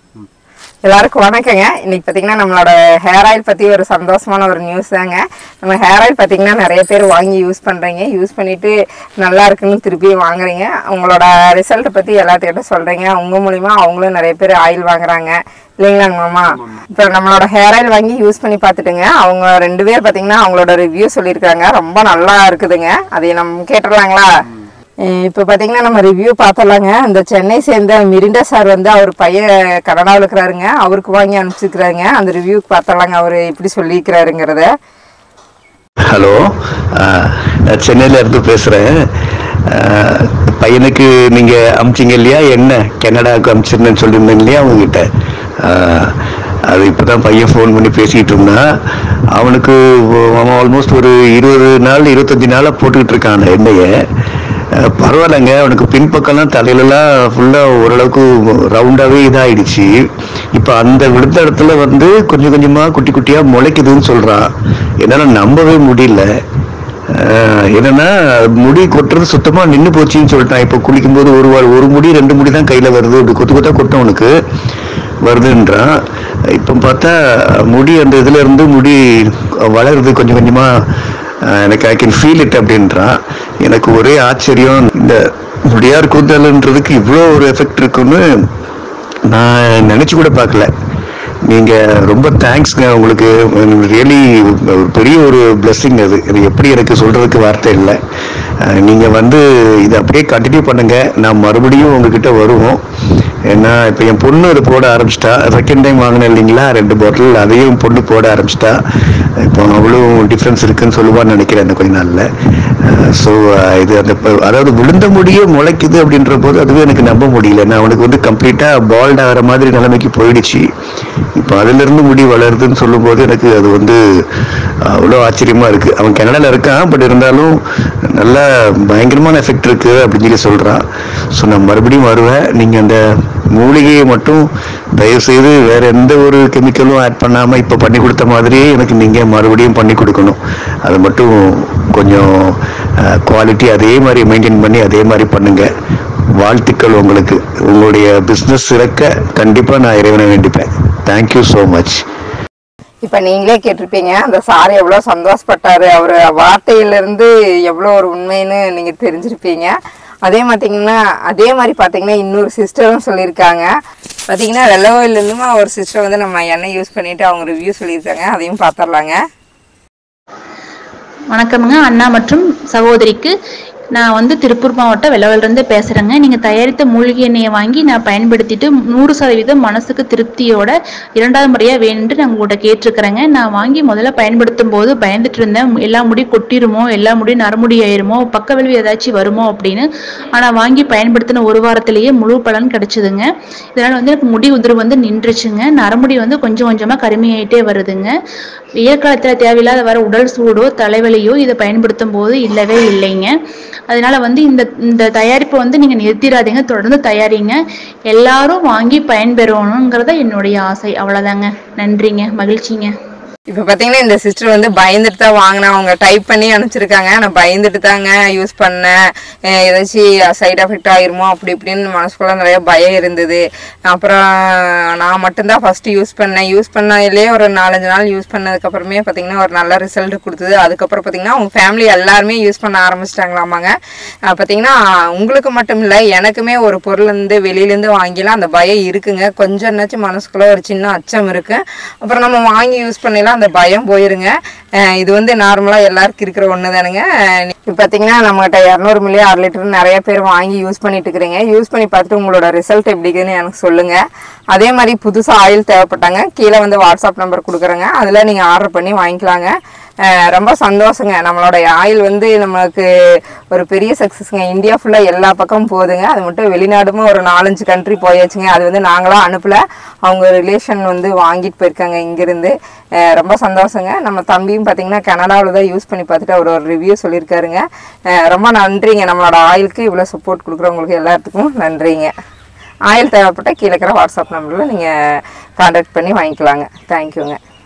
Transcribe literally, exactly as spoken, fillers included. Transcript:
எல்லாருக்கும் வணக்கங்க. இன்னைக்கு பார்த்தீங்கன்னா நம்மளோட ஹேர் ஆயில் பற்றி ஒரு சந்தோஷமான ஒரு நியூஸ் தாங்க. நம்ம ஹேர் ஆயில் பார்த்தீங்கன்னா நிறைய பேர் வாங்கி யூஸ் பண்ணுறீங்க, யூஸ் பண்ணிவிட்டு நல்லா இருக்குன்னு திருப்பி வாங்குறீங்க. உங்களோட ரிசல்ட்டை பற்றி எல்லாத்துக்கிட்ட சொல்கிறீங்க. உங்கள் மூலிமா அவங்களும் நிறைய பேர் ஆயில் வாங்குறாங்க இல்லைங்களாங்க மாமா? இப்போ நம்மளோட ஹேர் ஆயில் வாங்கி யூஸ் பண்ணி பார்த்துட்டுங்க, அவங்க ரெண்டு பேர் பார்த்தீங்கன்னா அவங்களோட ரிவ்யூ சொல்லியிருக்காங்க, ரொம்ப நல்லா இருக்குதுங்க. அதை நம்ம கேட்டுடலாங்களா? இப்போ பார்த்தீங்கன்னா நம்ம ரிவ்யூ பார்த்தலாங்க. இந்த சென்னை சேர்ந்த மிரிண்டா சார் வந்து அவர் பையன் கனடாவில் இருக்கிறாருங்க, அவருக்கு வாங்கி அனுப்பிச்சிருக்கிறாருங்க. அந்த ரிவ்யூக்கு பார்த்தலாங்க அவர் எப்படி சொல்லியிருக்கிறாருங்கிறத. ஹலோ, நான் சென்னையில் இருந்து பேசுகிறேன். பையனுக்கு நீங்கள் அனுப்பிச்சிங்க இல்லையா, என்ன கனடாவுக்கு அனுப்பிச்சிருந்தேன்னு சொல்லியிருந்தேன் இல்லையா அவங்ககிட்ட. அது இப்போ தான் பையன் ஃபோன் பண்ணி பேசிகிட்டு இருந்தான். அவனுக்கு ஆல்மோஸ்ட் ஒரு இருபது நாள் இருபத்தஞ்சி நாளாக போட்டுக்கிட்டு இருக்கான் அந்த எண்ணெயை. பரவாயில்லைங்க, அவனுக்கு பின்பக்கம்லாம் தலையிலலாம் ஃபுல்லாக ஓரளவுக்கு ரவுண்டாகவே இதாகிடுச்சு. இப்போ அந்த விழுந்த இடத்துல வந்து கொஞ்சம் கொஞ்சமாக குட்டி குட்டியாக முளைக்குதுன்னு சொல்கிறான். என்னால் நம்பவே முடியல. என்னன்னா முடி கொட்டுறது சுத்தமாக நின்று போச்சுன்னு சொல்லிட்டான். இப்போ குளிக்கும்போது ஒரு ஒரு முடி ரெண்டு முடி தான் கையில் வருது, அப்படி கொத்து கொத்தா கொட்டும் அவனுக்கு வருதுன்றான். இப்போ பார்த்தா முடி அந்த இதில் இருந்து முடி வளருது கொஞ்சம் கொஞ்சமாக. எனக்கு ஐ கேன் ஃபீல் இட் அப்படின்றான். எனக்கு ஒரே ஆச்சரியம், இந்த முடியார் கூந்தல்ன்றதுக்கு இவ்வளோ ஒரு எஃபெக்ட் இருக்குன்னு நான் நினச்சி கூட பார்க்கல. நீங்கள் ரொம்ப தேங்க்ஸ்ங்க, உங்களுக்கு ரியலி பெரிய ஒரு பிளெஸ்ஸிங் அது. இது எப்படி எனக்கு சொல்கிறதுக்கு வார்த்தை இல்லை. நீங்கள் வந்து இதை அப்படியே கண்டினியூ பண்ணுங்கள், நான் மறுபடியும் உங்ககிட்ட வருவோம். ஏன்னா இப்போ என் பொண்ணு அதை போட ஆரம்பிச்சிட்டா. செகண்ட் டைம் வாங்கினேன் இல்லைங்களா ரெண்டு பாட்டில், அதையும் பொண்ணு போட ஆரம்பிச்சிட்டா. இப்போ அவ்வளோ டிஃப்ரென்ஸ் இருக்குன்னு சொல்லுவான்னு நினைக்கிறேன் இந்த கொஞ்ச நாளில். ஸோ இது அந்த அதாவது விழுந்த முடியே முளைக்குது அப்படின்ற போது அதுவே எனக்கு நம்ப முடியல. நான் அவனுக்கு வந்து கம்ப்ளீட்டாக பால்ட் ஆகிற மாதிரி நிலைமைக்கு போயிடுச்சு. இப்போ அதிலிருந்து முடி வளருதுன்னு சொல்லும்போது எனக்கு அது வந்து அவ்வளோ ஆச்சரியமாக இருக்குது. அவன் கனடாவில் இருக்கான், பட் இருந்தாலும் நல்லா பயங்கரமான எஃபெக்ட் இருக்குது அப்படின்னு சொல்லி சொல்கிறான். ஸோ நான் மறுபடியும் வருவேன். நீங்கள் அந்த மூலிகையை மட்டும் தயவுசெய்து வேறு எந்த ஒரு கெமிக்கலும் ஆட் பண்ணாமல் இப்போ பண்ணி கொடுத்த மாதிரியே எனக்கு நீங்கள் மறுபடியும் பண்ணி கொடுக்கணும். அதை மட்டும் கொஞ்சம் குவாலிட்டி அதே மாதிரி மெயின்டைன் பண்ணி அதே மாதிரி பண்ணுங்கள். வாழ்த்துக்கள் உங்களுக்கு. உங்களுடைய பிஸ்னஸ் சிறக்க கண்டிப்பாக நான் இறைவனை வேண்டிப்பேன். Thank you so much. இப்போ நீங்களே கேட்டிருப்பீங்க அந்த சார் எவ்வளோ சந்தோஷப்பட்டாரு, அவர் வார்த்தையிலேருந்து எவ்வளோ ஒரு உண்மைன்னு நீங்கள் தெரிஞ்சிருப்பீங்க. அதே பார்த்தீங்கன்னா அதே மாதிரி பார்த்தீங்கன்னா இன்னொரு சிஸ்டரும் சொல்லியிருக்காங்க. பார்த்தீங்கன்னா வெள்ளவோயிலேருந்துமா ஒரு சிஸ்டர் வந்து நம்ம எண்ணெய் யூஸ் பண்ணிவிட்டு அவங்க ரிவ்யூ சொல்லியிருக்காங்க, அதையும் பார்த்துடலாங்க. வணக்கமுங்க அண்ணா மற்றும் சகோதரிக்கு. நான் வந்து திருப்பூர் மாவட்டம் வெள்ளவயிலிருந்து பேசுகிறேங்க. நீங்கள் தயாரித்த மூலிகை எண்ணெயை வாங்கி நான் பயன்படுத்திட்டு நூறு சதவீதம் மனசுக்கு திருப்தியோட இரண்டாவது முறையாக வேணுன்ட்டு நான் உங்கள்கிட்ட கேட்டிருக்கிறேங்க. நான் வாங்கி முதல்ல பயன்படுத்தும் போது பயந்துட்டு இருந்தேன், எல்லா முடி கொட்டிருமோ, எல்லா முடி நரமுடி ஆயிருமோ, பக்க விளைவு ஏதாச்சும் வருமோ அப்படின்னு. ஆனால் வாங்கி பயன்படுத்தின ஒரு வாரத்திலேயே முழு பலன் கிடைச்சிதுங்க. இதனால் வந்து எனக்கு முடி உதிர்வு வந்து நின்றுச்சுங்க. நரமுடி வந்து கொஞ்சம் கொஞ்சமாக கருமையாயிட்டே வருதுங்க. வெயில் காலத்தில் தேவையில்லாத வர உடல் சூடோ தலைவலியோ இதை பயன்படுத்தும் போது இல்லவே இல்லைங்க. அதனால வந்து இந்த இந்த தயாரிப்பை வந்து நீங்கள் நிறுத்திடாதீங்க, தொடர்ந்து தயாரிங்க. எல்லாரும் வாங்கி பயன்பெறணுங்கிறத என்னுடைய ஆசை. அவ்வளோதாங்க. நன்றிங்க, மகிழ்ச்சிங்க. இப்போ பார்த்தீங்கன்னா இந்த சிஸ்டர் வந்து பயந்துட்டு தான் வாங்கினா, அவங்க டைப் பண்ணி அனுப்பிச்சிருக்காங்க. நான் பயந்துட்டு தாங்க யூஸ் பண்ணேன், ஏதாச்சும் சைட் எஃபெக்ட் ஆகிருமோ அப்படி இப்படின்னு மனசுக்குள்ள நிறைய பயம் இருந்தது. அப்புறம் நான் மட்டும்தான் ஃபஸ்ட்டு யூஸ் பண்ணேன். யூஸ் பண்ணதுலேயே ஒரு நாலஞ்சு நாள் யூஸ் பண்ணதுக்கப்புறமே பார்த்தீங்கன்னா ஒரு நல்ல ரிசல்ட் கொடுத்தது. அதுக்கப்புறம் பார்த்தீங்கன்னா அவங்க ஃபேமிலி எல்லாருமே யூஸ் பண்ண ஆரம்பிச்சிட்டாங்களாமாங்க. பார்த்தீங்கன்னா உங்களுக்கு மட்டும் இல்லை, எனக்குமே ஒரு பொருள் வந்து வெளியிலேருந்து வாங்கிலாம் அந்த பயம் இருக்குங்க. கொஞ்சம் என்னாச்சும் மனசுக்குள்ள ஒரு சின்ன அச்சம் இருக்குது. அப்புறம் நம்ம வாங்கி யூஸ் பண்ணலாம் அந்த பயம் போயிருங்க. இது வந்து நார்மலாக எல்லாருக்கும் இருக்கிற ஒன்று தானுங்க. இப்போ பார்த்தீங்கன்னா நம்மகிட்ட இரநூறு மில்லி ஆறு லிட்டர் நிறைய பேர் வாங்கி யூஸ் பண்ணிட்டு இருக்கிறீங்க. யூஸ் பண்ணி பார்த்துட்டு உங்களோட ரிசல்ட் எப்படி இருக்குன்னு எனக்கு சொல்லுங்கள். அதே மாதிரி புதுசாக ஆயில் தேவைப்பட்டாங்க, கீழே வந்து வாட்ஸ்அப் நம்பர் கொடுக்குறேங்க, அதில் நீங்கள் ஆர்டர் பண்ணி வாங்கிக்கலாங்க. ரொம்ப சந்தோஷங்க. நம்மளோட ஆயில் வந்து நம்மளுக்கு ஒரு பெரிய சக்ஸஸ்ங்க. இந்தியா ஃபுல்லாக எல்லா பக்கமும் போகுதுங்க. அது மட்டும் வெளிநாடுமே ஒரு நாலஞ்சு கண்ட்ரி போயாச்சுங்க. அது வந்து நாங்களாம் அனுப்பலை, அவங்க ரிலேஷன் வந்து வாங்கிட்டு போயிருக்காங்க இங்கேருந்து. ரொம்ப சந்தோஷங்க. நம்ம தம்பியும் பார்த்தீங்கன்னா கனடாவில் தான் யூஸ் பண்ணி பார்த்துட்டு அவர் ஒரு ரிவ்யூ சொல்லியிருக்காருங்க. ரொம்ப நன்றிங்க. நம்மளோட ஆயிலுக்கு இவ்வளோ சப்போர்ட் கொடுக்குறவங்களுக்கு எல்லாத்துக்கும் நன்றிங்க. ஆயில் தேவைப்பட்டால் கீழே இருக்கிற வாட்ஸ்அப் நம்பரில் நீங்கள் கான்டாக்ட் பண்ணி வாங்கிக்கலாங்க. தேங்க்யூங்க.